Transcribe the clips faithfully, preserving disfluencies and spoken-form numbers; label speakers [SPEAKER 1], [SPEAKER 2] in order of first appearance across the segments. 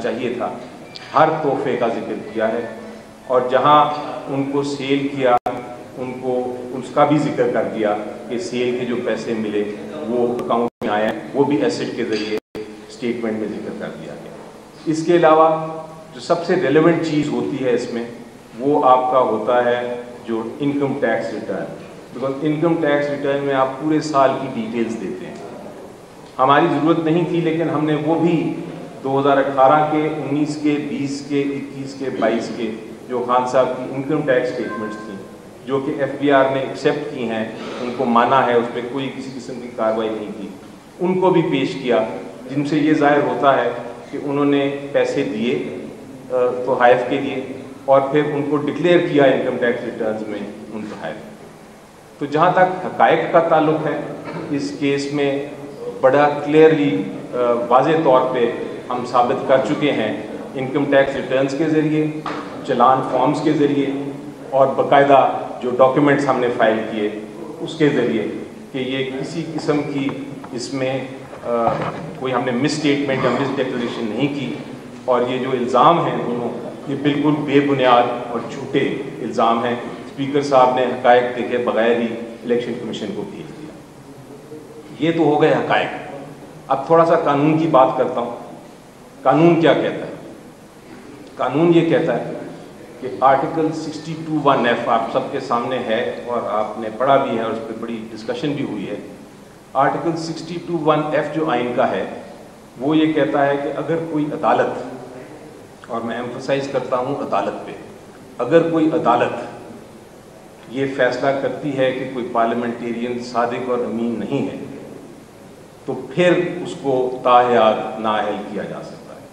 [SPEAKER 1] چاہیے تھا، ہر تحفے کا ذکر کیا ہے، اور جہاں ان کو سیل کیا ان کو اس کا بھی ذکر کر دیا کہ سیل کے جو پیسے ملے وہ اکاؤنٹ میں آئے ہیں، وہ بھی ایسٹ کے ذریعے اسٹیٹمنٹ میں ذکر کر دیا گیا۔ اس کے علاوہ جو سب سے ریلیونٹ چیز ہوتی ہے اس میں وہ آپ کا ہوتا ہے جو income tax return, because income tax return میں آپ پورے سال کی ڈیٹیلز دیتے ہیں۔ ہماری ضرورت نہیں تھی لیکن ہم نے وہ بھی دو ہزار اٹھارہ کے، انیس کے، بیس کے، اکیس کے، بائیس کے جو خان صاحب کی انکم ٹیکس اسٹیٹمنٹس تھیں جو کہ ایف بی آر نے ایکسیپٹ کی ہیں، ان کو مانا ہے، اس پہ کوئی کسی قسم کی کارروائی نہیں کی، ان کو بھی پیش کیا، جن سے یہ ظاہر ہوتا ہے کہ انہوں نے پیسے دیے تحائف کے لیے اور پھر ان کو ڈکلیئر کیا انکم ٹیکس ریٹرنز میں ان تحائف۔ تو جہاں تک حقائق کا تعلق ہے اس کیس میں بڑا کلیئرلی واضح طور پہ ہم ثابت کر چکے ہیں انکم ٹیکس ریٹرنز کے ذریعے، چلان فارمز کے ذریعے اور باقاعدہ جو ڈاکیومنٹس ہم نے فائل کیے اس کے ذریعے کہ یہ کسی قسم کی اس میں آ, کوئی ہم نے مس اسٹیٹمنٹ یا مس ڈیکلریشن نہیں کی، اور یہ جو الزام ہیں دونوں یہ بالکل بے بنیاد اور جھوٹے الزام ہیں۔ اسپیکر صاحب نے حقائق دیکھے بغیر ہی الیکشن کمیشن کو بھیج دیا۔ یہ تو ہو گئے حقائق۔ اب تھوڑا سا قانون کی بات کرتا ہوں۔ قانون کیا کہتا ہے؟ قانون یہ کہتا ہے کہ article sixty two one F آپ سب کے سامنے ہے اور آپ نے پڑھا بھی ہے اور اس پہ بڑی ڈسکشن بھی ہوئی ہے۔ Article sixty two one F جو آئین کا ہے وہ یہ کہتا ہے کہ اگر کوئی عدالت، اور میں ایمفسائز کرتا ہوں عدالت پہ، اگر کوئی عدالت یہ فیصلہ کرتی ہے کہ کوئی پارلیمنٹیرین صادق اور امین نہیں ہے تو پھر اس کو تاحیات نااہل کیا جا سکتا ہے۔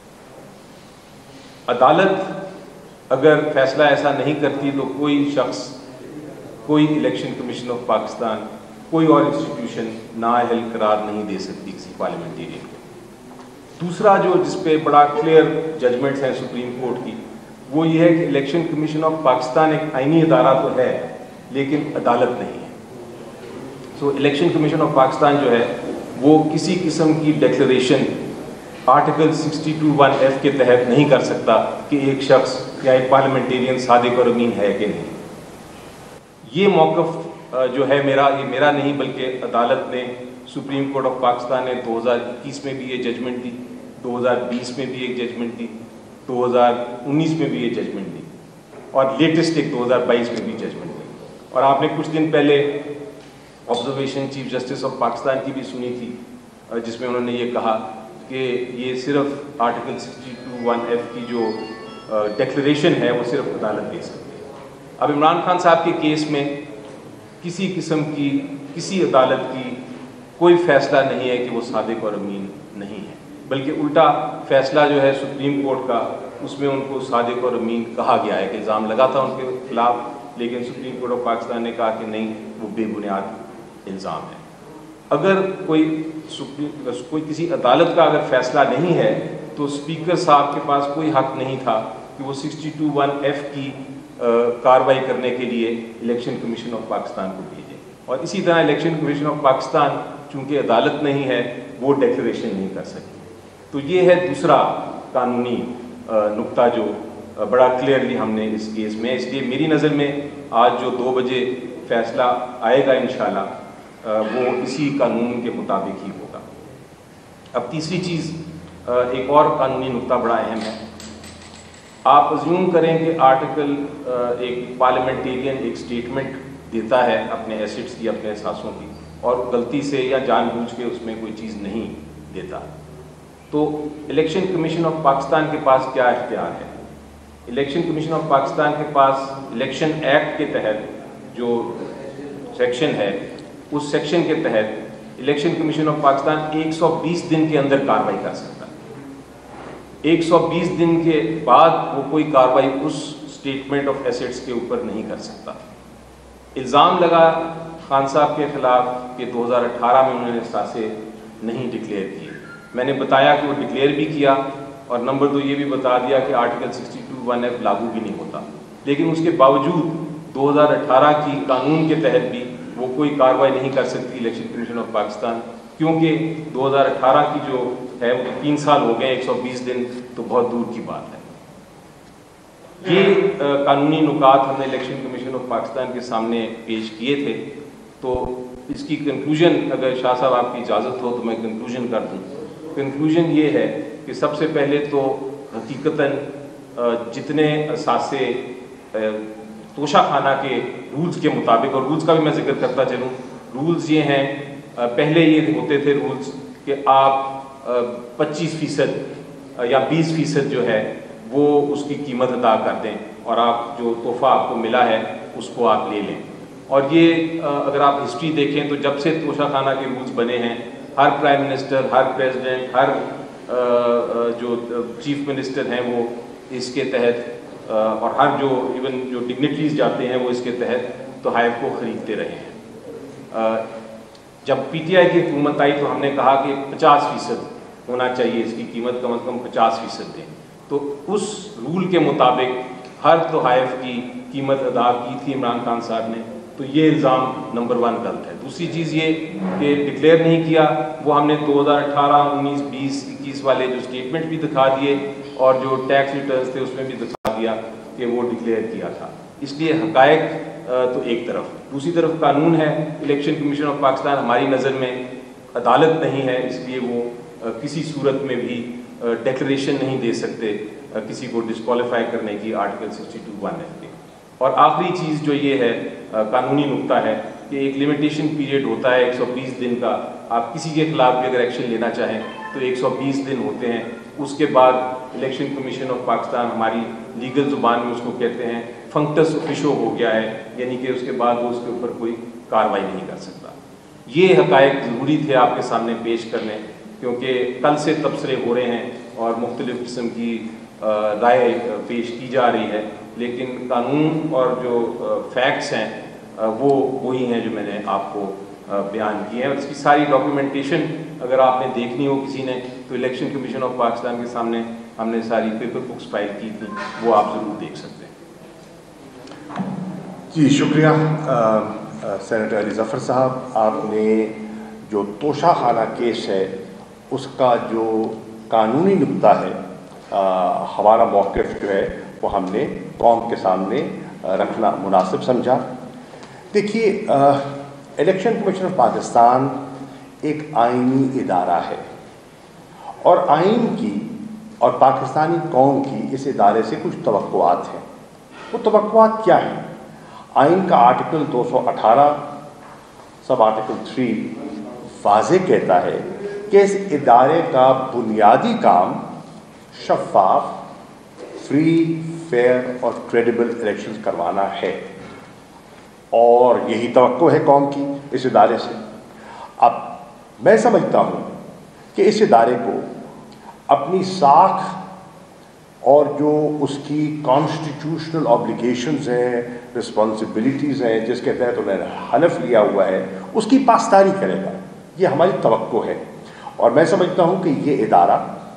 [SPEAKER 1] عدالت اگر فیصلہ ایسا نہیں کرتی تو کوئی شخص، کوئی الیکشن کمیشن آف پاکستان، کوئی اور انسٹیٹیوشن نااہل قرار نہیں دے سکتی کسی پارلیمنٹیرین کو۔ دوسرا جو جس پہ بڑا کلیئر ججمنٹس ہیں سپریم کورٹ کی وہ یہ ہے کہ الیکشن کمیشن آف پاکستان ایک آئینی ادارہ تو ہے لیکن عدالت نہیں ہے۔ So election commission of Pakistan جو ہے وہ کسی قسم کی declaration article sixty two one F کے تحت نہیں کر سکتا کہ ایک شخص یا ایک پارلیمنٹیرین صادق اور امین ہے کہ نہیں۔ یہ موقف جو ہے میرا، یہ میرا نہیں بلکہ عدالت نے، سپریم کورٹ آف پاکستان نے دو ہزار اکیس میں بھی یہ ججمنٹ دی، دو ہزار بیس میں بھی ایک ججمنٹ دی، دو ہزار انیس میں بھی یہ ججمنٹ دی، اور لیٹسٹ ایک دو ہزار بائیس میں بھی ججمنٹ دی۔ اور آپ نے کچھ دن پہلے observation chief justice of Pakistan کی بھی سنی تھی جس میں انہوں نے یہ کہا کہ یہ صرف article sixty two one F کی جو ڈیکلریشن ہے وہ صرف عدالت دے سکتی ہے۔ اب عمران خان صاحب کے کیس میں کسی قسم کی کسی عدالت کی کوئی فیصلہ نہیں ہے کہ وہ صادق اور امین نہیں ہے، بلکہ الٹا فیصلہ جو ہے سپریم کورٹ کا اس میں ان کو صادق اور امین کہا گیا ہے کہ الزام لگا تھا ان کے خلاف، لیکن سپریم کورٹ آف پاکستان نے کہا کہ نہیں وہ بے بنیاد الزام ہے۔ اگر کوئی کوئی کسی عدالت کا اگر فیصلہ نہیں ہے تو اسپیکر صاحب کے پاس کوئی حق نہیں تھا کہ وہ سکسٹی ٹو ون ایف کی کارروائی کرنے کے لیے الیکشن کمیشن آف پاکستان کو بھیجے، اور اسی طرح الیکشن کمیشن آف پاکستان چونکہ عدالت نہیں ہے وہ ڈیکلریشن نہیں کر سکتی۔ تو یہ ہے دوسرا قانونی نقطہ جو بڑا کلیئرلی ہم نے اس کیس میں، اس لیے میری نظر میں آج جو دو بجے فیصلہ آئے گا انشاءاللہ وہ اسی قانون کے مطابق ہی ہوگا۔ اب تیسری چیز، ایک اور قانونی نقطہ بڑا اہم ہے۔ آپ ازیوم کریں کہ آرٹیکل ایک پارلیمنٹیرین ایک سٹیٹمنٹ دیتا ہے اپنے ایسٹس کی، اپنے اثاثوں کی، اور غلطی سے یا جان بوجھ کے اس میں کوئی چیز نہیں دیتا، تو الیکشن کمیشن آف پاکستان کے پاس کیا اختیار ہے؟ الیکشن کمیشن آف پاکستان کے پاس الیکشن ایکٹ کے تحت جو سیکشن ہے اس سیکشن کے تحت الیکشن کمیشن آف پاکستان ایک سو بیس دن کے اندر کارروائی کر سکتا ہے۔ ایک سو بیس دن کے بعد وہ کوئی کارروائی اس اسٹیٹمنٹ آف ایسٹس کے اوپر نہیں کر سکتا۔ الزام لگا خان صاحب کے خلاف کہ دو ہزار اٹھارہ میں انہوں نے اثاثے نہیں ڈکلیئر کیے، میں نے بتایا کہ وہ ڈکلیئر بھی کیا، اور نمبر دو یہ بھی بتا دیا کہ article sixty two one F لاگو بھی نہیں ہوتا، لیکن اس کے باوجود دو ہزار اٹھارہ کی قانون کے تحت بھی وہ کوئی کارروائی نہیں کر سکتی الیکشن کمیشن آف پاکستان، کیونکہ دو ہزار اٹھارہ کی جو ہے وہ تین سال ہو گئے، ایک سو بیس دن تو بہت دور کی بات ہے۔ یہ قانونی نکات ہم نے الیکشن کمیشن آف پاکستان کے سامنے پیش کیے تھے، تو اس کی کنکلوژن اگر شاہ صاحب آپ کی اجازت ہو تو میں کنکلوژن کر دوں۔ کنکلوژن یہ ہے کہ سب سے پہلے تو حقیقتاً جتنے اثاثے توشہ خانہ کے رولز کے مطابق، اور رولز کا بھی میں ذکر کرتا چلوں، رولز یہ ہیں، پہلے یہ ہوتے تھے رولز کہ آپ پچیس فیصد یا بیس فیصد جو ہے وہ اس کی قیمت ادا کر دیں اور آپ جو تحفہ آپ کو ملا ہے اس کو آپ لے لیں۔ اور یہ اگر آپ ہسٹری دیکھیں تو جب سے توشہ خانہ کے رولز بنے ہیں، ہر پرائم منسٹر، ہر پریزیڈنٹ، ہر جو چیف منسٹر ہیں وہ اس کے تحت، اور ہر جو ایون جو ڈگنیٹریز جاتے ہیں وہ اس کے تحت تحائف کو خریدتے رہے ہیں۔ جب پی ٹی آئی کی حکومت آئی تو ہم نے کہا کہ پچاس فیصد ہونا چاہیے، اس کی قیمت کم از کم پچاس فیصد دیں، تو اس رول کے مطابق ہر تحائف کی قیمت ادا کی تھی عمران خان صاحب نے، تو یہ الزام نمبر ون غلط ہے۔ دوسری چیز یہ کہ ڈکلیئر نہیں کیا، وہ ہم نے دو ہزار اٹھارہ انیس بیس اکیس والے جو اسٹیٹمنٹ بھی دکھا دیے اور جو ٹیکس ریٹرنز تھے اس میں بھی دکھا دیا کہ وہ ڈکلیئر کیا تھا۔ اس لیے حقائق تو ایک طرف، دوسری طرف قانون ہے۔ الیکشن کمیشن آف پاکستان ہماری نظر میں عدالت نہیں ہے، اس لیے وہ کسی صورت میں بھی ڈیکلریشن نہیں دے سکتے کسی کو ڈسکوالیفائی کرنے کی article sixty two one F کے۔ اور آخری چیز جو یہ ہے قانونی نکتہ ہے کہ ایک لمیٹیشن پیریڈ ہوتا ہے ایک سو بیس دن کا، آپ کسی کے خلاف بھی اگر ایکشن لینا چاہیں تو ایک سو بیس دن ہوتے ہیں، اس کے بعد الیکشن کمیشن آف پاکستان ہماری لیگل زبان میں اس کو کہتے ہیں فنکٹس اوفیشو ہو گیا ہے، یعنی کہ اس کے بعد وہ اس کے اوپر کوئی کارروائی نہیں کر سکتا۔ یہ حقائق ضروری تھے آپ کے سامنے پیش کرنے، کیونکہ کل سے تبصرے ہو رہے ہیں اور مختلف قسم کی رائے پیش کی جا رہی ہے، لیکن قانون اور جو فیکٹس ہیں وہ وہی ہیں جو میں نے آپ کو بیان کیے ہیں، اور اس کی ساری ڈاکیومنٹیشن اگر آپ نے دیکھنی ہو کسی نے تو الیکشن کمیشن آف پاکستان کے سامنے ہم نے ساری پیپر بکس فائل کی تھیں، وہ آپ ضرور دیکھ سکتے ہیں۔
[SPEAKER 2] جی شکریہ سینیٹر علی ظفر صاحب، آپ نے جو توشہ خانہ کیس ہے اس کا جو قانونی نکتہ ہے، ہمارا موقف جو ہے وہ ہم نے قوم کے سامنے رکھنا مناسب سمجھا۔ دیکھیے، الیکشن کمیشن آف پاکستان ایک آئینی ادارہ ہے، اور آئین کی اور پاکستانی قوم کی اس ادارے سے کچھ توقعات ہیں۔ وہ توقعات کیا ہیں؟ آئین کا آرٹیکل دو سو اٹھارہ سب آرٹیکل تھری واضح کہتا ہے کہ اس ادارے کا بنیادی کام شفاف، فری، فیئر اور کریڈیبل الیکشنز کروانا ہے، اور یہی توقع ہے قوم کی اس ادارے سے۔ اب میں سمجھتا ہوں کہ اس ادارے کو اپنی ساکھ اور جو اس کی کانسٹیٹیوشنل آبلیگیشنز ہیں، رسپانسبلٹیز ہیں جس کے تحت انہوں نے حلف لیا ہوا ہے، اس کی پاسداری کرے گا، یہ ہماری توقع ہے۔ اور میں سمجھتا ہوں کہ یہ ادارہ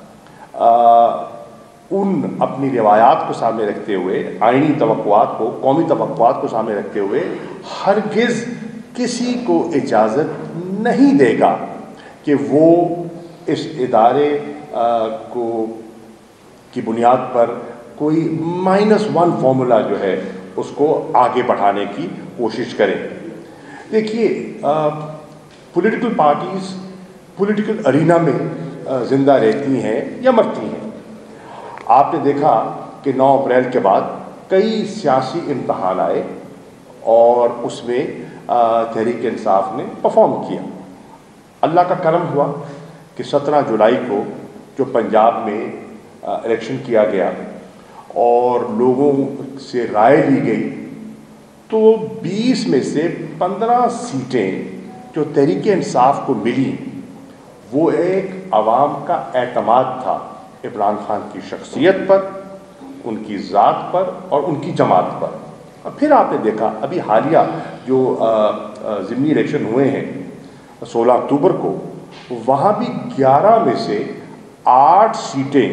[SPEAKER 2] ان اپنی روایات کو سامنے رکھتے ہوئے، آئینی توقعات کو، قومی توقعات کو سامنے رکھتے ہوئے ہرگز کسی کو اجازت نہیں دے گا کہ وہ اس ادارے کو کی بنیاد پر کوئی مائنس ون فارمولا جو ہے اس کو آگے بڑھانے کی کوشش کرے۔ دیکھیے، پولیٹیکل پارٹیز پولیٹیکل ارینا میں زندہ رہتی ہیں یا مرتی ہیں۔ آپ نے دیکھا کہ نو اپریل کے بعد کئی سیاسی امتحان آئے اور اس میں تحریک انصاف نے پرفارم کیا۔ اللہ کا کرم ہوا کہ سترہ جولائی کو جو پنجاب میں الیکشن کیا گیا اور لوگوں سے رائے لی گئی تو بیس میں سے پندرہ سیٹیں جو تحریک انصاف کو ملی، وہ ایک عوام کا اعتماد تھا عمران خان کی شخصیت پر، ان کی ذات پر اور ان کی جماعت پر۔ اور پھر آپ نے دیکھا ابھی حالیہ جو ضمنی الیکشن ہوئے ہیں سولہ اکتوبر کو، وہاں بھی گیارہ میں سے آٹھ سیٹیں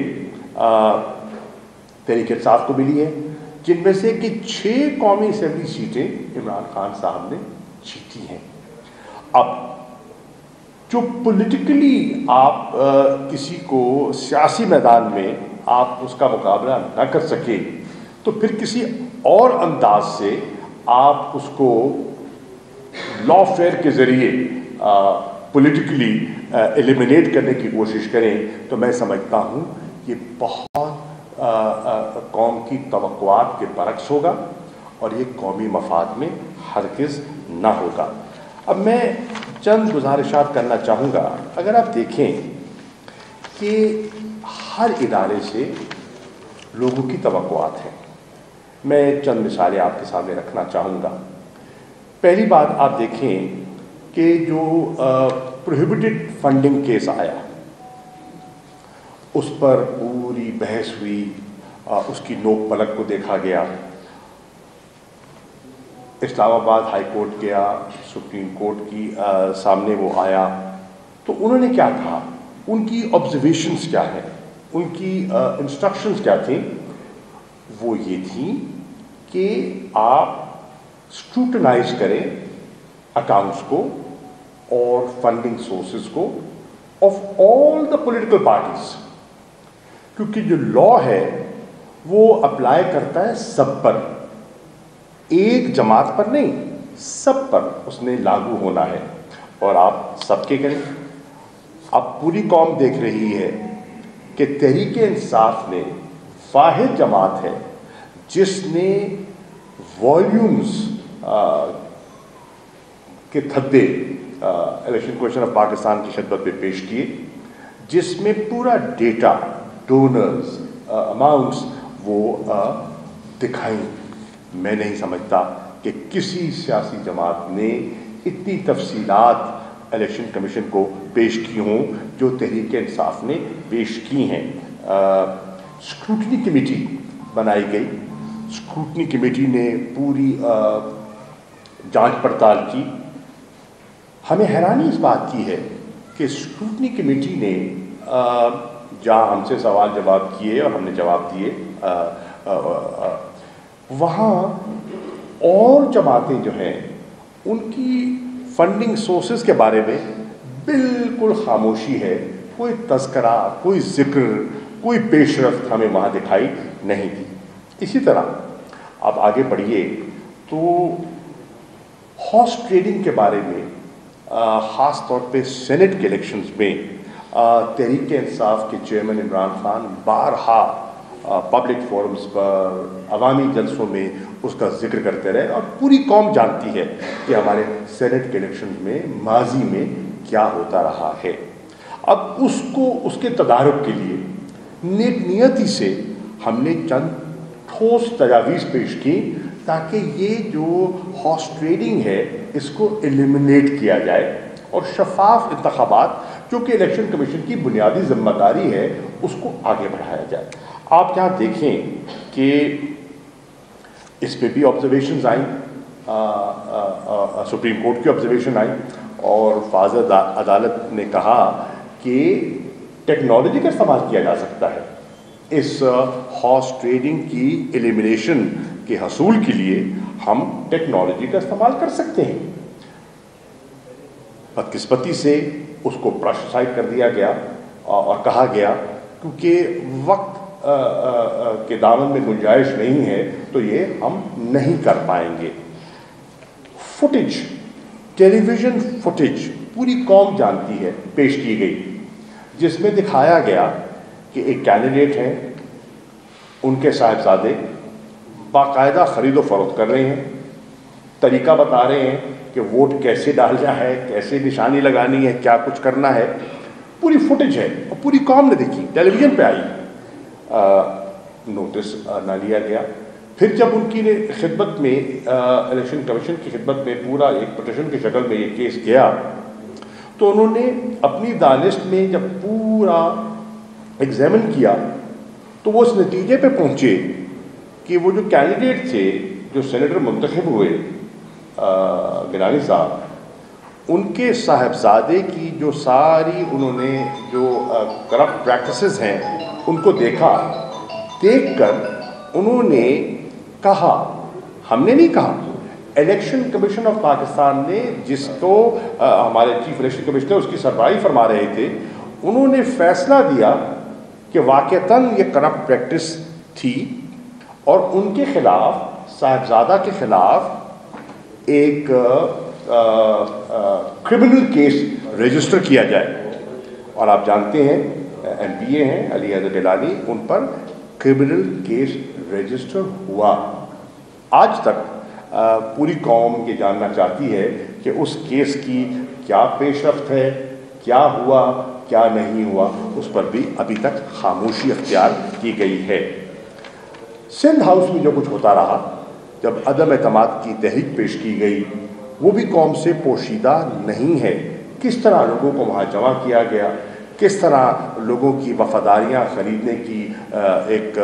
[SPEAKER 2] تحریک انصاف کو ملی ہیں، جن میں سے کہ چھ قومی اسمبلی سیٹیں عمران خان صاحب نے جیتی ہیں۔ اب جو پولیٹیکلی آپ کسی کو سیاسی میدان میں آپ اس کا مقابلہ نہ کر سکے تو پھر کسی اور انداز سے آپ اس کو لا فیئر کے ذریعے پولیٹیکلی ایلیمینیٹ کرنے کی کوشش کریں تو میں سمجھتا ہوں یہ بہت قوم کی توقعات کے برعکس ہوگا اور یہ قومی مفاد میں ہرگز نہ ہوگا۔ اب میں چند گزارشات کرنا چاہوں گا۔ اگر آپ دیکھیں کہ ہر ادارے سے لوگوں کی توقعات ہیں، میں چند مثالیں آپ کے سامنے رکھنا چاہوں گا۔ پہلی بات آپ دیکھیں کہ جو پروہیبٹڈ فنڈنگ کیس آیا اس پر پوری بحث ہوئی، اس کی نوک پلک کو دیکھا گیا، اسلام آباد ہائی کورٹ گیا، سپریم کورٹ کی سامنے وہ آیا، تو انہوں نے کیا کہا، ان کی آبزرویشنز کیا ہیں، ان کی انسٹرکشنز کیا تھیں؟ وہ یہ تھیں کہ آپ اسکروٹنائز کریں اکاؤنٹس کو اور فنڈنگ سورسز کو of all the political parties, کیونکہ جو لا ہے وہ اپلائی کرتا ہے سب پر، ایک جماعت پر نہیں، سب پر اس نے لاگو ہونا ہے، اور آپ سب کے کریں۔ اب پوری قوم دیکھ رہی ہے کہ تحریک انصاف نے واحد جماعت ہے جس نے والیومز کے تھدے الیکشن کمیشن آف پاکستان کی خدمت میں پیش کیے، جس میں پورا ڈیٹا، ڈونرز، اماؤنٹس وہ دکھائیں۔ میں نہیں سمجھتا کہ کسی سیاسی جماعت نے اتنی تفصیلات الیکشن کمیشن کو پیش کی ہوں جو تحریک انصاف نے پیش کی ہیں۔ اسکروٹنی کمیٹی بنائی گئی، اسکروٹنی کمیٹی نے پوری جانچ پڑتال کی۔ ہمیں حیرانی اس بات کی ہے کہ اسکروٹنی کمیٹی نے جہاں ہم سے سوال جواب کیے اور ہم نے جواب دیے، وہاں اور جماعتیں جو ہیں ان کی فنڈنگ سورسز کے بارے میں بالکل خاموشی ہے، کوئی تذکرہ، کوئی ذکر، کوئی پیش رفت ہمیں وہاں دکھائی نہیں دی۔ اسی طرح آپ آگے بڑھیے تو ہارس ٹریڈنگ کے بارے میں خاص طور پہ سینٹ کے الیکشنز میں تحریک انصاف کے چیئرمین عمران خان بارہا پبلک فورمز پر، عوامی جلسوں میں اس کا ذکر کرتے رہے، اور پوری قوم جانتی ہے کہ ہمارے سینٹ کے الیکشنز میں ماضی میں کیا ہوتا رہا ہے۔ اب اس کو اس کے تدارک کے لیے نیک نیتی سے ہم نے چند ٹھوس تجاویز پیش کی تاکہ یہ جو ہارس ٹریڈنگ ہے اس کو ایلیمینیٹ کیا جائے اور شفاف انتخابات جو کہ الیکشن کمیشن کی بنیادی ذمہ داری ہے اس کو آگے بڑھایا جائے۔ آپ یہاں دیکھیں کہ اس پہ بھی آبزرویشنز آئیں، سپریم کورٹ کی آبزرویشن آئی اور فاض عدالت نے کہا کہ ٹیکنالوجی کا استعمال کیا جا سکتا ہے اس ہارس ٹریڈنگ کی ایلیمینیشن کے حصول کے لیے، ہم ٹیکنالوجی کا استعمال کر سکتے ہیں۔ بدقسمتی سے اس کو برش سائڈ کر دیا گیا اور کہا گیا کیونکہ وقت کے دامن میں گنجائش نہیں ہے تو یہ ہم نہیں کر پائیں گے۔ فوٹیج، ٹیلی ویژن فوٹیج پوری قوم جانتی ہے، پیش کی گئی، جس میں دکھایا گیا کہ ایک کینڈیڈیٹ ہیں، ان کے صاحبزادے باقاعدہ خرید و فروخت کر رہے ہیں، طریقہ بتا رہے ہیں کہ ووٹ کیسے ڈالنا ہے، کیسے نشانی لگانی ہے، کیا کچھ کرنا ہے، پوری فوٹیج ہے اور پوری قوم نے دیکھی، ٹیلی ویژن پہ آئی۔ نوٹس نہ لیا گیا۔ پھر جب ان کی خدمت میں الیکشن کمیشن کی خدمت میں پورا ایک پٹیشن کی شکل میں یہ کیس گیا تو انہوں نے اپنی دانست میں جب پورا ایگزامن کیا تو وہ اس نتیجے پہ پہنچے کہ وہ جو کینڈیڈیٹ تھے جو سینیٹر منتخب ہوئے گیلانی صاحب، ان کے صاحبزادے کی جو ساری انہوں نے جو کرپٹ پریکٹسز ہیں ان کو دیکھا، دیکھ کر انہوں نے کہا، ہم نے نہیں کہا، الیکشن کمیشن آف پاکستان نے، جس کو ہمارے چیف الیکشن کمشنر اس کی سربراہی فرما رہے تھے، انہوں نے فیصلہ دیا کہ واقعتاً یہ کرپٹ پریکٹس تھی اور ان کے خلاف، صاحبزادہ کے خلاف ایک کرمنل کیس رجسٹر کیا جائے. اور آپ جانتے ہیں ایم پی اے ہیں علی حیدر گیلانی، ان پر کرمنل کیس رجسٹر ہوا. آج تک پوری قوم یہ جاننا چاہتی ہے کہ اس کیس کی کیا پیش رفت ہے، کیا ہوا کیا نہیں ہوا، اس پر بھی ابھی تک خاموشی اختیار کی گئی ہے. سندھ ہاؤس میں جو کچھ ہوتا رہا، جب عدم اعتماد کی تحریک پیش کی گئی، وہ بھی قوم سے پوشیدہ نہیں ہے. کس طرح لوگوں کو وہاں جمع کیا گیا، کس طرح لوگوں کی وفاداریاں خریدنے کی ایک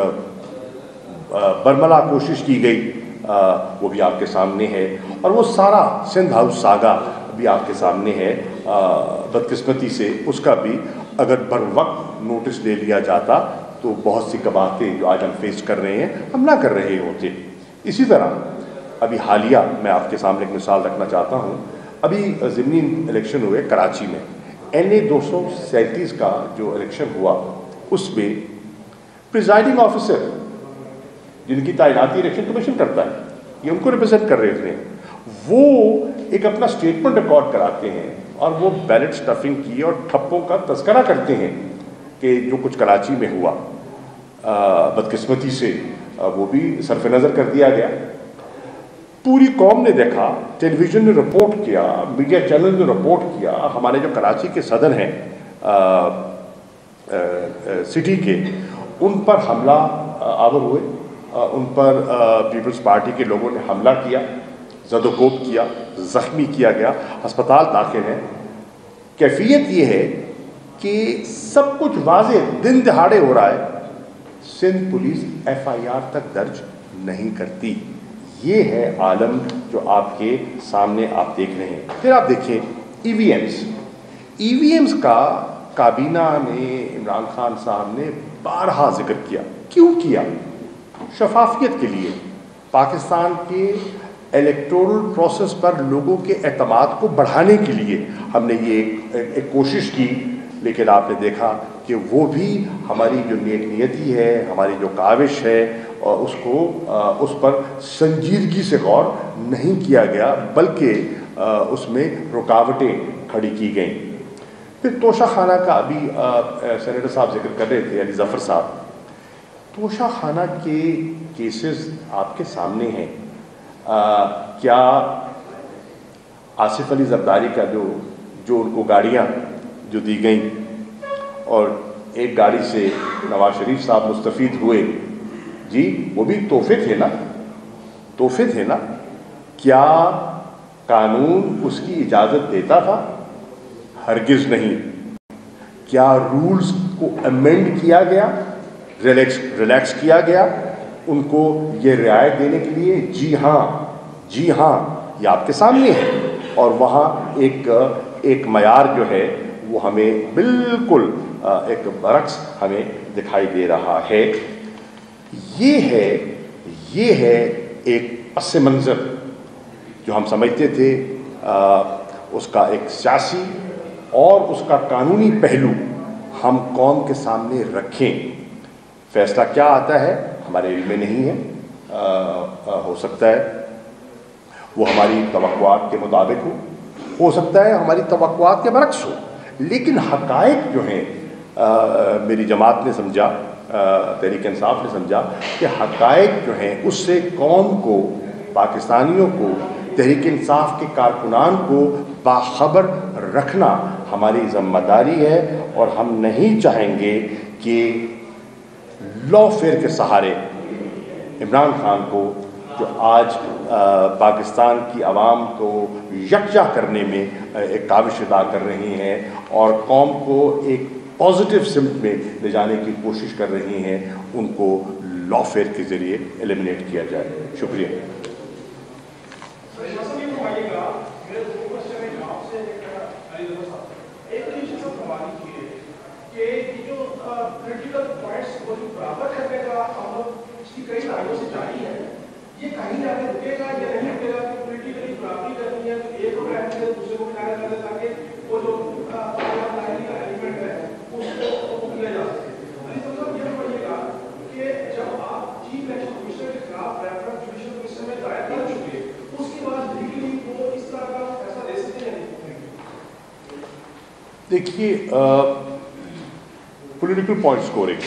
[SPEAKER 2] برملا کوشش کی گئی، وہ بھی آپ کے سامنے ہے. اور وہ سارا سندھ ہاؤس ساگا بھی آپ کے سامنے ہے. بدقسمتی سے اس کا بھی اگر بر وقت نوٹس لے لیا جاتا تو بہت سی قباحتیں جو آج ہم فیس کر رہے ہیں ہم نہ کر رہے ہوتے. اسی طرح ابھی حالیہ میں آپ کے سامنے ایک مثال رکھنا چاہتا ہوں. ابھی ضمنی الیکشن ہوئے کراچی میں، این اے دو سو سینتیس کا جو الیکشن ہوا، اس میں پریزائڈنگ آفیسر جن کی تعیناتی الیکشن کمیشن کرتا ہے، یہ ان کو ریپرزینٹ کر رہے تھے، وہ ایک اپنا اسٹیٹمنٹ ریکارڈ کراتے ہیں اور وہ بیلٹ اسٹفنگ کی اور ٹھپوں کا تذکرہ کرتے ہیں کہ جو کچھ کراچی میں ہوا بدقسمتی سے وہ بھی صرف نظر کر دیا گیا. پوری قوم نے دیکھا، ٹیلی ویژن نے رپورٹ کیا، میڈیا چینل نے رپورٹ کیا. ہمارے جو کراچی کے صدر ہیں سٹی کے، ان پر حملہ آور ہوئے، ان پر پیپلز پارٹی کے لوگوں نے حملہ کیا، زد و کوب کیا، زخمی کیا گیا، ہسپتال داخل ہیں. کیفیت یہ ہے کہ سب کچھ واضح دن دہاڑے ہو رہا ہے، Sindh police F I R تک درج نہیں کرتی. یہ ہے عالم جو آپ کے سامنے آپ دیکھ رہے ہیں. پھر آپ دیکھیں ای وی ایمز. ای وی ایمز کا کابینہ نے، عمران خان صاحب نے بارہا ذکر کیا. کیوں کیا؟ شفافیت کے لیے، پاکستان کے الیکٹورل پروسیس پر لوگوں کے اعتماد کو بڑھانے کے لیے ہم نے یہ ایک کوشش کی. لیکن آپ نے دیکھا کہ وہ بھی ہماری جو نیک نیتی ہے، ہماری جو کاوش ہے، اور اس کو اس پر سنجیدگی سے غور نہیں کیا گیا، بلکہ اس میں رکاوٹیں کھڑی کی گئیں. پھر توشہ خانہ کا ابھی سینیٹر صاحب ذکر کر رہے تھے، علی ظفر صاحب. توشہ خانہ کے کیسز آپ کے سامنے ہیں. کیا آصف علی زرداری کا جو جو ان کو گاڑیاں جو دی گئیں اور ایک گاڑی سے نواز شریف صاحب مستفید ہوئے، جی وہ بھی تحفے تھے نا، تحفے تھے نا. کیا قانون اس کی اجازت دیتا تھا؟ ہرگز نہیں. کیا رولز کو امینڈ کیا گیا، ریلیکس ریلیکس کیا گیا ان کو یہ رعایت دینے کے لیے؟ جی ہاں، جی ہاں، یہ آپ کے سامنے ہے. اور وہاں ایک ایک معیار جو ہے وہ ہمیں بالکل ایک برعکس ہمیں دکھائی دے رہا ہے. یہ ہے یہ ہے ایک پس منظر جو ہم سمجھتے تھے اس کا ایک سیاسی اور اس کا قانونی پہلو ہم قوم کے سامنے رکھیں. فیصلہ کیا آتا ہے ہمارے علم میں نہیں ہے. آ, آ, ہو سکتا ہے وہ ہماری توقعات کے مطابق ہو ہو سکتا ہے ہماری توقعات کے برعکس ہو. لیکن حقائق جو ہیں، آ, میری جماعت نے سمجھا، تحریک انصاف نے سمجھا کہ حقائق جو ہیں اس سے قوم کو، پاکستانیوں کو، تحریک انصاف کے کارکنان کو باخبر رکھنا ہماری ذمہ داری ہے. اور ہم نہیں چاہیں گے کہ لا فیئر کے سہارے عمران خان کو، جو آج پاکستان کی عوام کو یکجا کرنے میں ایک کاوش ادا کر رہی ہیں اور قوم کو ایک پازیٹیو سمت میں لے جانے کی کوشش کر رہی ہیں، ان کو لا فیئر کے ذریعے ایلیمنیٹ کیا جائے. شکریہ.
[SPEAKER 3] یہ کہیں جا کے رکے گا یا نہیں رکے گا؟ پولیٹیکلی برابری کرنی ہے تو ایک کو ٹائم سے دوسرے کو ٹائم کرے تاکہ وہ جو ایلیمنٹ ہے اس کو کیا جا سکے. علی صاحب صاحب یہ بتائیے گا کہ جب آپ چیف الیکشن کمشنر کے خلاف ریفرنس جوڈیشل کمیشن میں دائر کر چکے اس کے بعد لیگلی وہ اس طرح کا فیصلہ دے سکتے ہیں؟
[SPEAKER 2] دیکھیے پولیٹیکل پوائنٹ اسکورنگ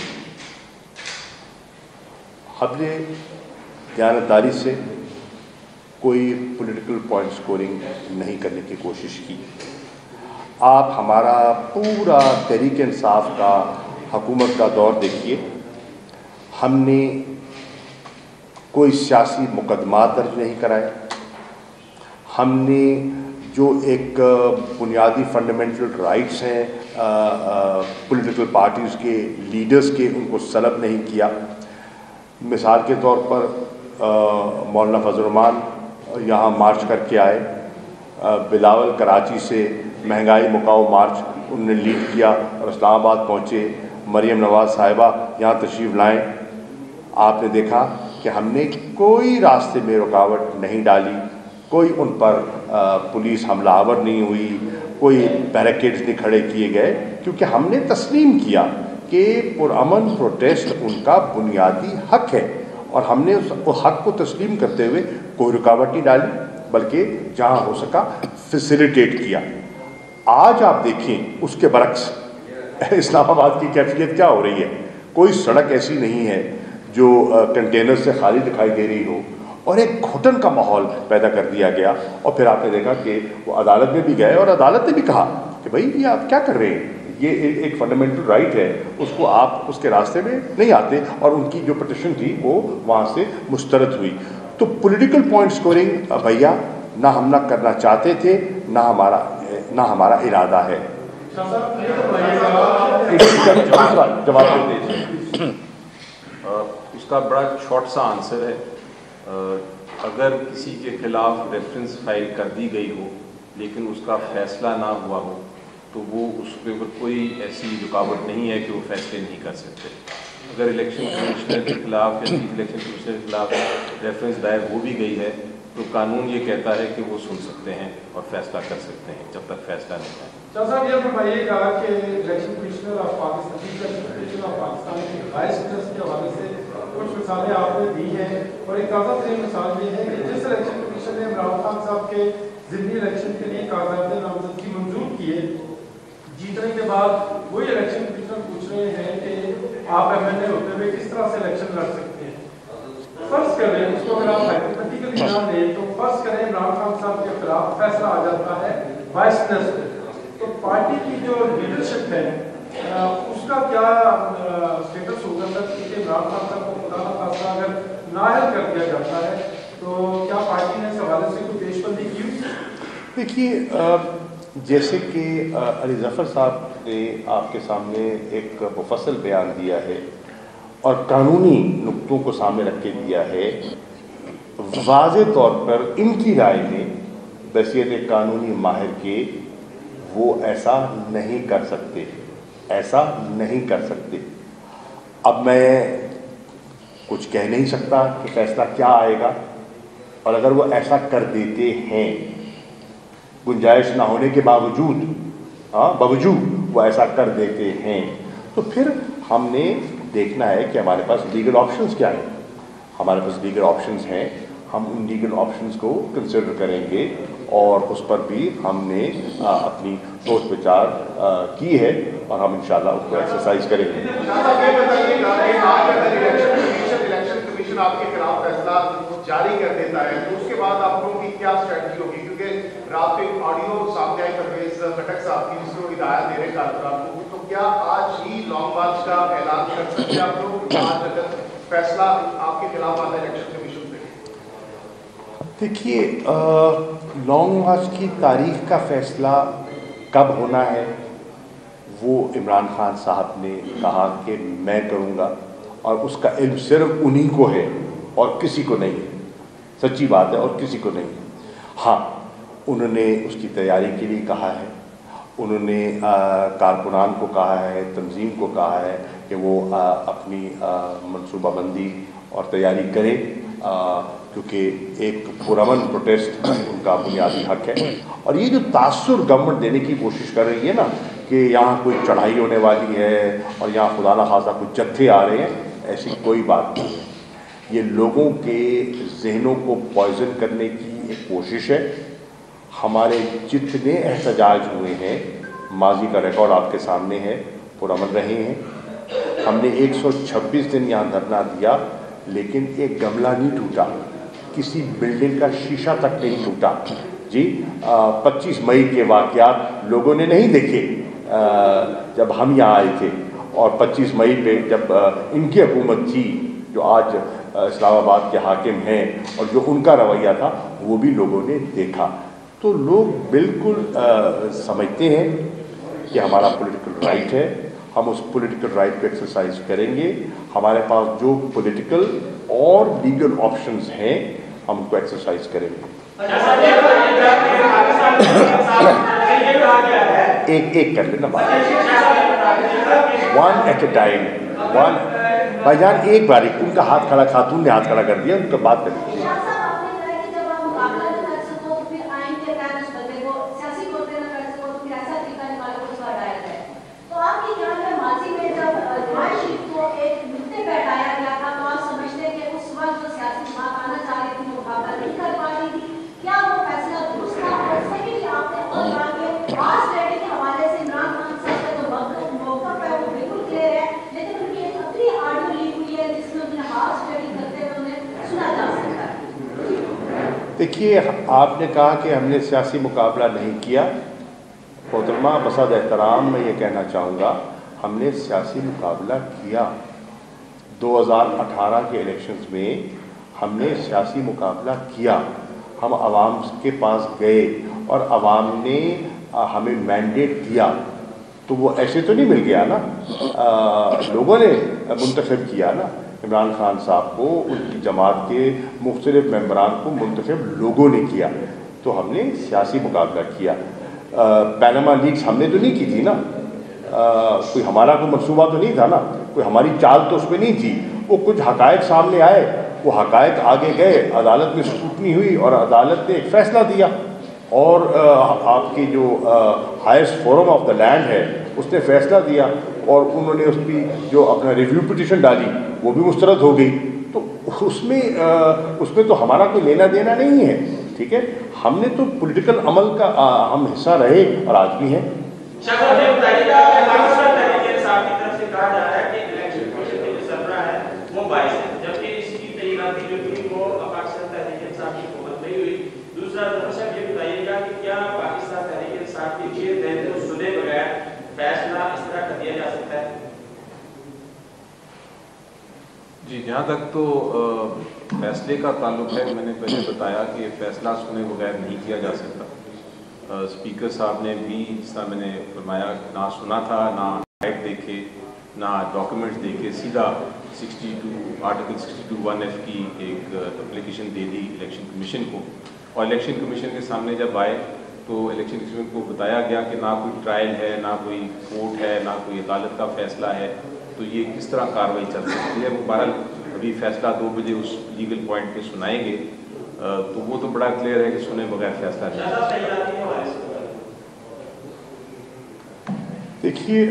[SPEAKER 2] ہم نے دیانتداری سے کوئی پولیٹیکل پوائنٹ اسکورنگ نہیں کرنے کی کوشش کی. آپ ہمارا پورا تحریک انصاف کا حکومت کا دور دیکھیے. ہم نے کوئی سیاسی مقدمات درج نہیں کرائے. ہم نے جو ایک بنیادی فنڈامنٹل رائٹس ہیں پولیٹیکل پارٹیز کے لیڈرز کے ان کو سلب نہیں کیا. مثال کے طور پر مولانا فضل الرحمان یہاں مارچ کر کے آئے. بلاول کراچی سے مہنگائی مکاؤ مارچ انہوں نے لیڈ کیا اور اسلام آباد پہنچے. مریم نواز صاحبہ یہاں تشریف لائیں. آپ نے دیکھا کہ ہم نے کوئی راستے میں رکاوٹ نہیں ڈالی, کوئی ان پر پولیس حملہ آور نہیں ہوئی, کوئی بیریکیڈز نہیں کھڑے کیے گئے, کیونکہ ہم نے تسلیم کیا کہ پرامن پروٹیسٹ ان کا بنیادی حق ہے اور ہم نے اس حق کو تسلیم کرتے ہوئے کوئی رکاوٹ نہیں ڈالی بلکہ جہاں ہو سکا فیسیلیٹیٹ کیا. آج آپ دیکھیں اس کے برعکس اسلام آباد کی کیفیت کیا ہو رہی ہے. کوئی سڑک ایسی نہیں ہے جو کنٹینر سے خالی دکھائی دے رہی ہو اور ایک گھٹن کا ماحول پیدا کر دیا گیا. اور پھر آپ نے دیکھا کہ وہ عدالت میں بھی گئے اور عدالت نے بھی کہا کہ بھائی یہ آپ کیا کر رہے ہیں, یہ ایک فنڈامنٹل رائٹ ہے, اس کو آپ اس کے راستے میں نہیں آتے. اور ان کی جو پٹیشن تھی وہ وہاں سے مسترد ہوئی. تو پولیٹیکل پوائنٹ اسکورنگ بھیا نہ ہم نہ کرنا چاہتے تھے, نہ ہمارا نہ ہمارا ارادہ ہے. جواب دیجیے.
[SPEAKER 1] اس کا بڑا شارٹ سا آنسر ہے. اگر کسی کے خلاف ریفرنس فائل کر دی گئی ہو لیکن اس کا فیصلہ نہ ہوا ہو تو وہ اس کے اوپر کوئی ایسی رکاوٹ نہیں ہے کہ وہ فیصلے نہیں کر سکتے. اگر الیکشن کمشنر کے خلاف یا چیف الیکشن کمشنر کے خلاف ریفرنس دائر ہو بھی گئی ہے تو قانون یہ کہتا ہے کہ وہ سن سکتے ہیں اور فیصلہ کر سکتے ہیں جب تک فیصلہ نہیں ہے.
[SPEAKER 3] چل صاحب یہ فرمائیے گا کہ election commissioner of Pakistan chief election commissioner of Pakistan کے وائس چانسلر کے حوالے سے کچھ مثالیں آپ نے دی ہیں اور ایک تازہ ترین مثال یہ ہے کہ جس الیکشن کمیشن نے عمران خان صاحب کے ضمنی الیکشن کے لیے کاغذات نامزدگی منظور کیے, جیتنے کے بعد وہی الیکشن کمیشن پوچھ رہے ہیں کہ آپ ایم ایل اے ہوتے ہوئے کس طرح سے الیکشن لڑ سکتے ہیں. فرض کریں اس کو اگر آپ ہائپوتھیٹیکلی نہ لیں تو فرض کریں عمران خان صاحب کے خلاف فیصلہ آ جاتا ہے وائس چانسلر, تو پارٹی کی جو لیڈرشپ ہے اس کا کیا اسٹیٹس ہوگا تک کہ عمران خان صاحب کو خدا نہ خاصہ اگر نااہل کر دیا جاتا ہے تو کیا پارٹی نے اس حوالے سے کوئی پیش بندی کی؟
[SPEAKER 2] دیکھیے جیسے کہ علی ظفر صاحب نے آپ کے سامنے ایک مفصل بیان دیا ہے اور قانونی نقطوں کو سامنے رکھ کے دیا ہے, واضح طور پر ان کی رائے میں بحیثیت ایک قانونی ماہر کے وہ ایسا نہیں کر سکتے, ایسا نہیں کر سکتے. اب میں کچھ کہہ نہیں سکتا کہ فیصلہ کیا آئے گا, اور اگر وہ ایسا کر دیتے ہیں گنجائش نہ ہونے کے باوجود ہاں باوجود وہ ایسا کر دیتے ہیں تو پھر ہم نے دیکھنا ہے کہ ہمارے پاس لیگل آپشنز کیا ہیں. ہمارے پاس لیگل آپشنز ہیں, ہم ان لیگل آپشنز کو کنسیڈر کریں گے اور اس پر بھی ہم نے اپنی سوچ بچار کی ہے اور ہم انشاءاللہ اس کو ایکسرسائز کریں گے.
[SPEAKER 4] الیکشن کمیشن آپ کے خلاف فیصلہ جاری کر دیتا ہے تو اس کے بعد آپ لوگوں کی کیا اسٹریٹجی ہوگی؟ کیونکہ رات کو آڈیو سامنے آئی پرویز خٹک صاحب کی جس کو ہدایت دے رہے کارکنان کو, تو کیا آج ہی لانگ مارچ کا اعلان کر سکتے ہیں آپ لوگ آج اگر فیصلہ آپ کے خلاف آتا ہے الیکشن کمیشن سے؟
[SPEAKER 2] دیکھیے لانگ مارچ کی تاریخ کا فیصلہ کب ہونا ہے وہ عمران خان صاحب نے کہا کہ میں کروں گا اور اس کا علم صرف انہی کو ہے اور کسی کو نہیں ہے. سچی بات ہے, اور کسی کو نہیں ہے. ہاں انہوں نے اس کی تیاری کے لیے کہا ہے, انہوں نے کارکنان کو کہا ہے, تنظیم کو کہا ہے کہ وہ اپنی منصوبہ بندی اور تیاری کرے क्योंकि एक पुरअमन प्रोटेस्ट उनका बुनियादी हक है। और ये जो तासुर गवर्नमेंट देने की कोशिश कर रही है ना कि यहाँ कोई चढ़ाई होने वाली है और यहाँ खुदा न खासा कुछ जत्थे आ रहे हैं, ऐसी कोई बात नहीं है। ये लोगों के जहनों को पॉइजन करने की एक कोशिश है। हमारे जितने एहतजाज हुए हैं, माजी का रिकॉर्ड आपके सामने है, पुरअमन रहे हैं। हमने एक सौ छब्बीस दिन यहाँ धरना दिया, लेकिन एक गमला नहीं टूटा, किसी बिल्डिंग का शीशा तक नहीं टूटा जी। पच्चीस मई के वाक़यात लोगों ने नहीं देखे आ, जब हम यहाँ आए थे, और पच्चीस मई पे जब आ, इनकी हुकूमत थी जो आज इस्लामाबाद के हाकिम हैं, और जो उनका रवैया था वो भी लोगों ने देखा। तो लोग बिल्कुल आ, समझते हैं कि हमारा पॉलिटिकल राइट है, हम उस पॉलिटिकल राइट को एक्सरसाइज करेंगे। हमारे पास जो पॉलिटिकल और लीगल ऑप्शंस हैं, हम उनको एक्सरसाइज करेंगे। एक एक कर लेना बात, one at a time, one भाईजान एक बारी। उनका हाथ खड़ा, खातून ने हाथ खड़ा कर दिया, उनका बात कर लीजिए। देखिए, आपने कहा कि हमने सियासी मुकाबला नहीं किया। मोहतरमा बसद एहतराम मैं ये कहना चाहूँगा, हमने सियासी मुकाबला किया। दो हज़ार अठारह के इलेक्शंस में हमने सियासी मुकाबला किया। हम आवाम के पास गए और आवाम ने हमें मैंडेट दिया, तो वो ऐसे तो नहीं मिल गया ना, आ, लोगों ने मुंतखब किया ना इमरान खान साहब को, उनकी जमात के मुख्तलिफ मेंबरान को मुंतखब लोगों ने किया। तो हमने सियासी मुकाबला किया। पैनामा लीक्स हमने तो नहीं की थी ना, आ, कोई हमारा कोई मनसूबा तो नहीं था ना, कोई हमारी चाल तो उसमें नहीं थी। वो कुछ हकायक सामने आए, वो हकायक आगे गए, अदालत में स्क्रूटनी हुई और अदालत ने एक फ़ैसला दिया, और आ, आपकी जो highest forum of the land है उसने फ़ैसला दिया, और उन्होंने उसकी जो अपना रिव्यू पिटीशन डाली वो भी मुस्तरद हो गई। तो उसमें आ, उसमें तो हमारा कोई लेना देना नहीं है, ठीक है। हमने तो पॉलिटिकल अमल का आ, हम हिस्सा रहे और आज भी हैं।
[SPEAKER 1] जी, जहाँ तक तो फैसले का ताल्लुक है, मैंने पहले बताया कि फैसला सुने बगैर नहीं किया जा सकता। स्पीकर साहब ने भी, जिस तरह मैंने फरमाया, ना सुना था, ना लाइव देखे, ना डॉक्यूमेंट्स देखे, सीधा बासठ आर्टिकल बासठ वन एफ की एक एप्लीकेशन दे दी इलेक्शन कमीशन को। और इलेक्शन कमीशन के सामने जब आए तो इलेक्शन कमीशन को बताया गया कि ना कोई ट्रायल है, ना कोई कोर्ट है, ना कोई अदालत का फैसला है, तो ये किस तरह कार्रवाई चल सकती है। वो बहरहाल अभी फैसला दो बजे उस लीगल पॉइंट पे सुनाएंगे, तो वो तो बड़ा क्लियर है कि सुने बगैर फैसला नहीं।
[SPEAKER 2] देखिए,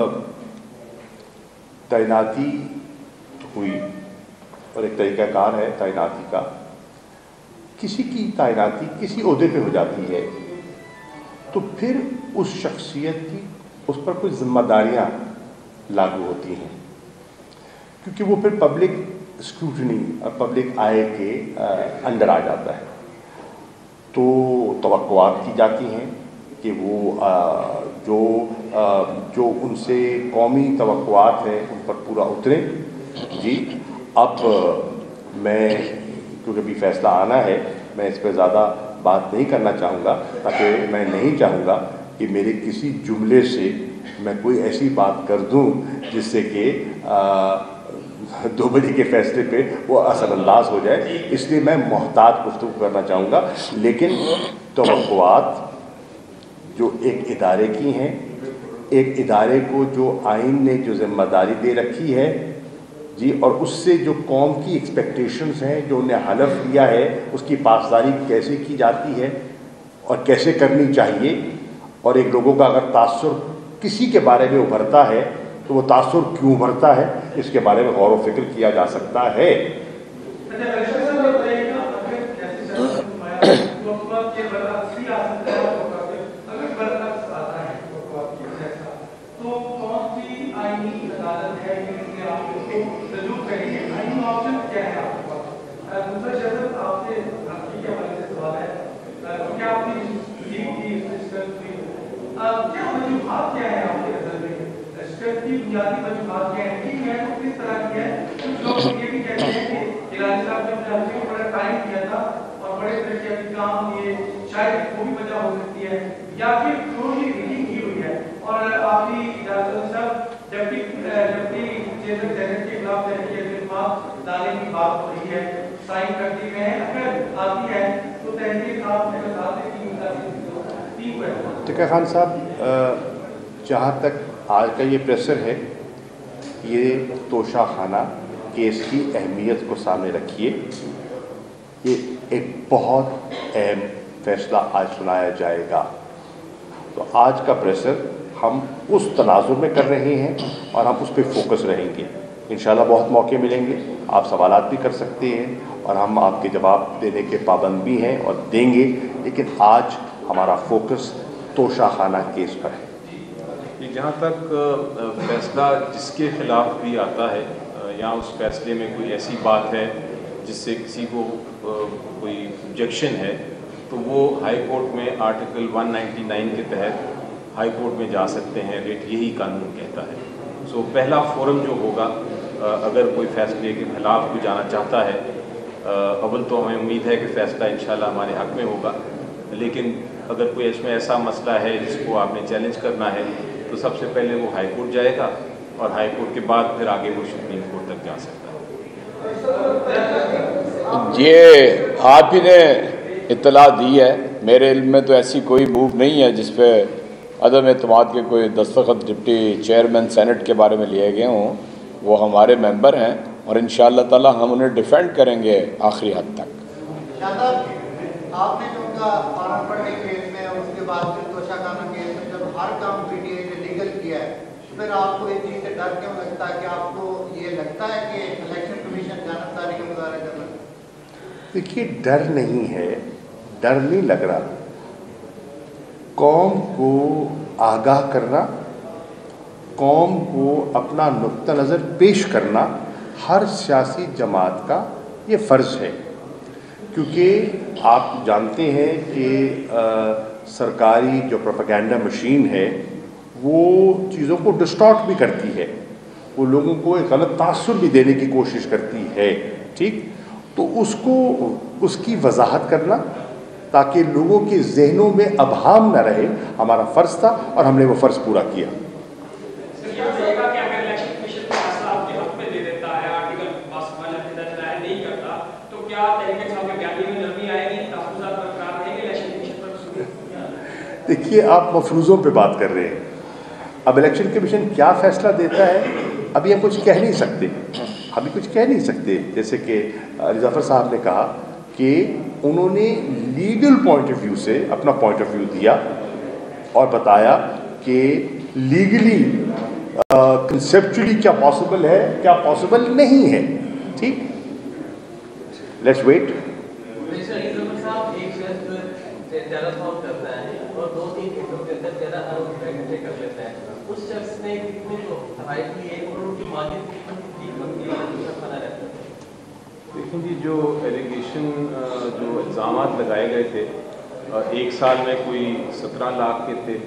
[SPEAKER 2] तैनाती हुई और एक तरीक़ाकार है तैनाती का। किसी की तैनाती किसी ओहदे पे हो जाती है तो फिर उस शख्सियत की उस पर कुछ जिम्मेदारियाँ लागू होती हैं, क्योंकि वो फिर पब्लिक स्क्रूटनी और पब्लिक आय के आ, अंडर आ जाता है। तो तवक्कुआत की जाती हैं कि वो आ, जो आ, जो उनसे कौमी तवक्कुआत हैं उन पर पूरा उतरे। जी, अब मैं, क्योंकि अभी फैसला आना है, मैं इस पर ज़्यादा बात नहीं करना चाहूँगा, ताकि मैं नहीं चाहूँगा कि मेरे किसी जुमले से मैं कोई ऐसी बात कर दूँ जिससे कि दो बजे के फैसले पे वो असरअंदाज हो जाए। इसलिए मैं मोहतात गुफ्तगू करना चाहूँगा। लेकिन तवक्कुआत जो एक इदारे की हैं, एक इदारे को जो आइन ने जो जिम्मेदारी दे रखी है, جی، اور اس سے جو قوم کی ایکسپیکٹیشنز ہیں، جو انہیں حلف لیا ہے، اس کی پاسداری کیسے کی جاتی ہے اور کیسے کرنی چاہیے، اور ایک لوگوں کا اگر تاثر کسی کے بارے میں ابھرتا ہے تو وہ تاثر کیوں ابھرتا ہے، اس کے بارے میں غور و فکر کیا جا سکتا ہے۔
[SPEAKER 3] بنیادی وجوہات کیا ہیں؟ میں تو کس طرح کی ہے، کچھ لوگ یہ بھی کہتے ہیں کہ علاج صاحب نے اپنے کو بڑا ٹائم دیا تھا اور بڑے طریقے کے کام یہ شاید وہ بھی وجہ ہو سکتی ہے، یا پھر تھوڑی ریڈنگ کی ہوئی ہے اور آپ کی ڈاکٹر صاحب ڈپٹی ڈپٹی چیئرمین سینٹ کے خلاف تحریک انصاف لانے کی بات ہو رہی ہے، سائن کرتی ہے، اگر آتی ہے تو تحریک صاحب کے ساتھ کی تین ہے۔
[SPEAKER 2] ٹکا خان صاحب، جہاں تک آج کا یہ پریسر ہے، یہ توشہ خانہ کیس کی اہمیت کو سامنے رکھیے۔ یہ ایک بہت اہم فیصلہ آج سنایا جائے گا، تو آج کا پریسر ہم اس تناظر میں کر رہے ہیں اور ہم اس پہ فوکس رہیں گے۔ انشاءاللہ بہت موقع ملیں گے، آپ سوالات بھی کر سکتے ہیں اور ہم آپ کے جواب دینے کے پابند بھی ہیں اور دیں گے، لیکن آج ہمارا فوکس توشہ خانہ کیس پر ہے۔
[SPEAKER 1] جہاں تک فیصلہ جس کے خلاف بھی آتا ہے یا اس فیصلے میں کوئی ایسی بات ہے جس سے کسی کو کوئی آبجیکشن ہے، تو وہ ہائی کورٹ میں آرٹیکل ایک سو ننانوے کے تحت ہائی کورٹ میں جا سکتے ہیں، ریٹ یہی قانون کہتا ہے۔ سو پہلا فورم جو ہوگا، اگر کوئی فیصلے کے خلاف کوئی جانا چاہتا ہے، اول تو ہمیں امید ہے کہ فیصلہ انشاءاللہ ہمارے حق میں ہوگا، لیکن اگر کوئی اس میں ایسا مسئلہ ہے جس کو آپ نے چیلنج کرنا ہے تو سب سے پہلے وہ ہائی کورٹ جائے گا اور ہائی کورٹ کے بعد پھر آگے وہ سپریم کورٹ تک جا سکتا ہے۔
[SPEAKER 5] یہ آپ ہی نے اطلاع دی ہے، میرے علم میں تو ایسی کوئی موو نہیں ہے جس پہ عدم اعتماد کے کوئی دستخط ڈپٹی چیئرمین سینٹ کے بارے میں لیے گئے ہوں۔ وہ ہمارے ممبر ہیں اور انشاءاللہ تعالی ہم انہیں ڈیفینڈ کریں گے آخری حد تک۔
[SPEAKER 6] آپ نے جو ان کا قانون پڑھنے کیس میں اور اس کے بعد پھر توشہ خانہ کیس میں جب ہر کام پی ٹی آئی نے لیگل کیا ہے، پھر آپ کو اس چیز سے ڈر کیوں لگتا ہے کہ آپ کو یہ لگتا ہے کہ الیکشن کمیشن جانبداری کا مظاہرہ کرنا؟
[SPEAKER 2] دیکھیے، ڈر نہیں ہے، ڈر نہیں لگ رہا۔ قوم کو آگاہ کرنا، قوم کو اپنا نقطہ نظر پیش کرنا ہر سیاسی جماعت کا یہ فرض ہے، کیونکہ آپ جانتے ہیں کہ سرکاری جو پروپیگنڈا مشین ہے وہ چیزوں کو ڈسٹارٹ بھی کرتی ہے، وہ لوگوں کو ایک غلط تاثر بھی دینے کی کوشش کرتی ہے، ٹھیک؟ تو اس کو اس کی وضاحت کرنا تاکہ لوگوں کے ذہنوں میں ابہام نہ رہے، ہمارا فرض تھا اور ہم نے وہ فرض پورا کیا۔ دیکھیے، آپ مفروضوں پہ بات کر رہے ہیں، اب الیکشن کمیشن کیا فیصلہ دیتا ہے ابھی ہم کچھ کہہ نہیں سکتے، ابھی کچھ کہہ نہیں سکتے۔ جیسے کہ علی ظفر صاحب نے کہا کہ انہوں نے لیگل پوائنٹ آف ویو سے اپنا پوائنٹ آف ویو دیا اور بتایا کہ لیگلی کنسیپچولی کیا پاسبل ہے، کیا پاسبل نہیں ہے، ٹھیک؟ Let's wait.
[SPEAKER 7] اور دو تین گھنٹوں کے اندر زیادہ گھنٹے کر لیتا ہے، اس شخص نے کتنی رائٹ لی ہے اور ان کی مالیت کی بنتی ہے؟
[SPEAKER 1] دیکھیں جی، جو ایلیگیشن جو الزامات لگائے گئے تھے، ایک سال میں کوئی سترہ لاکھ کے تھے،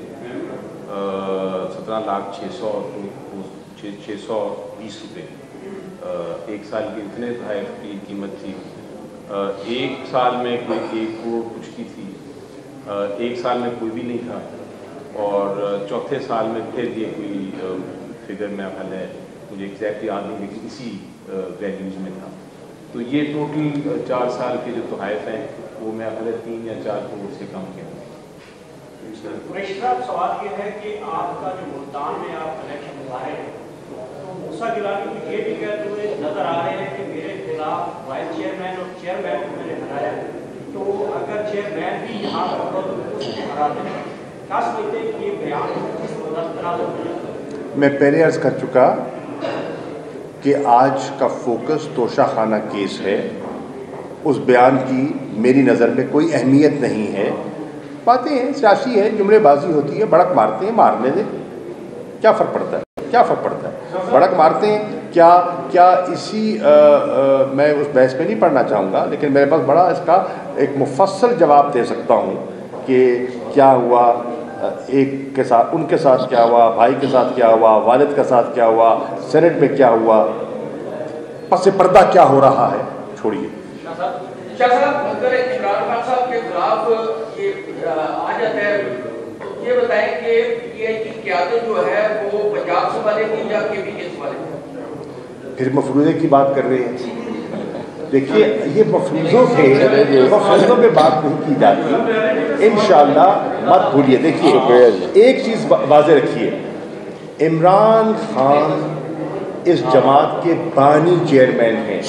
[SPEAKER 1] سترہ لاکھ چھ سو چھ سو بیس روپے ایک سال کی اتنے تحائف کی قیمت تھی۔ ایک سال میں کوئی ایک کروڑ کچھ کی تھی، ایک سال میں کوئی بھی نہیں تھا، اور چوتھے سال میں پھر یہ کوئی فگر میں حل ہے، مجھے ایگزیکٹ یاد نہیں لیکن اسی ویلیوز میں تھا۔ تو یہ ٹوٹل چار سال کے جو تحائف ہیں وہ میں حل تین یا چار کروڑ سے کم کے ہیں۔
[SPEAKER 8] رشتہ سوال یہ ہے کہ آپ کا جو ملتان میں آپ الیکشن گزارے ہیں، تو اس गुस्सा गिलाने की ये भी कहते हुए नजर आ रहे हैं कि मेरे खिलाफ वाइस चेयरमैन और चेयरमैन को मैंने हराया, तो अगर चेयरमैन भी यहाँ हरा दें, क्या समझते हैं कि ये बयान किस तरह से?
[SPEAKER 2] मैं पहले अर्ज कर चुका कि आज का फोकस तोशा खाना केस है, उस बयान की मेरी नज़र में कोई अहमियत नहीं है। बातें हैं, सियासी है, जुमलेबाजी होती है, भड़क मारते हैं, मारने दे, क्या फ़र्क पड़ता है, क्या फ़र्क पड़ता है, भड़क मारते हैं। क्या क्या इसी आ, आ, मैं उस बहस में नहीं पढ़ना चाहूँगा, लेकिन मेरे पास बड़ा इसका एक मुफस्सल जवाब दे सकता हूँ कि क्या हुआ, एक के साथ, उनके साथ क्या हुआ, भाई के साथ क्या हुआ, वालिद के साथ क्या हुआ, सेनेट में क्या हुआ, पस पर्दा क्या हो रहा है, छोड़िए।
[SPEAKER 9] शाह साहब, अगर इमरान खान साहब के खिलाफ ये आ जाता है, तो ये बताएं कि ये की क़यादत जो है वो पंजाब संभालेगी या के पी के संभालेगी?
[SPEAKER 2] फिर मफरूज़े की बात कर रहे हैं। देखिए, ये मफरूज़ों पे मफरूज़ों पे बात नहीं की जाती, इंशाअल्लाह मत भूलिए। देखिए, एक चीज़ वाज़े रखिए, इमरान खान इस जमात के बानी चेयरमैन हैं,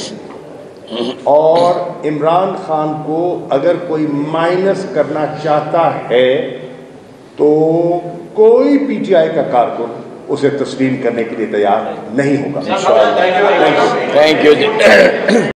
[SPEAKER 2] और इमरान खान को अगर कोई माइनस करना चाहता है तो कोई पीटीआई का कारकुन उसे तस्लीम करने के लिए तैयार नहीं होगा।
[SPEAKER 5] Thank you.